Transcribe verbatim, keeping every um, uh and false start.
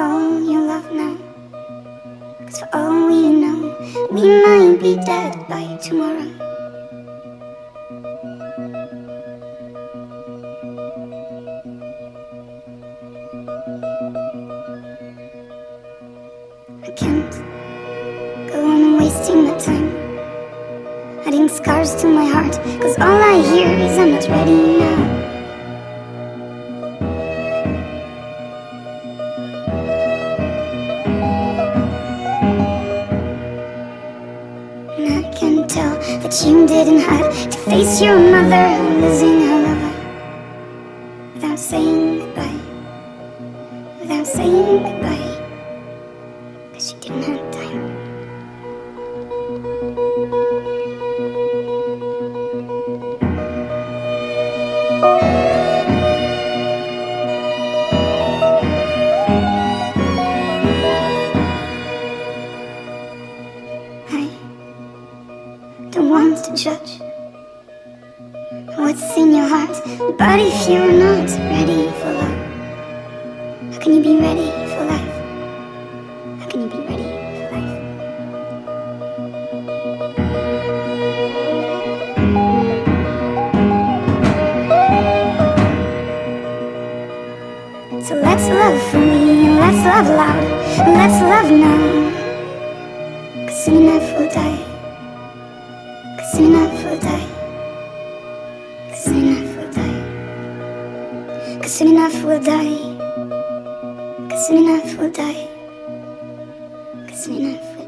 call your love now? 'Cause for all we know, we might be dead by tomorrow. I can't go on wasting my time, adding scars to my heart, 'cause all I hear is I'm not ready now. And I can tell that you didn't have to face your mother losing her lover without saying goodbye, without saying goodbye, 'cause you didn't have time. I don't want to judge what's in your heart, but if you're not ready for love, how can you be ready for life? How can you be ready for life? So let's love fully, let's love loud, let's love now, 'cause soon enough we'll die, 'cause soon enough we'll die, 'cause soon enough we'll die, 'cause soon enough we'll die, 'cause soon enough we'll die, 'cause soon enough we'll die.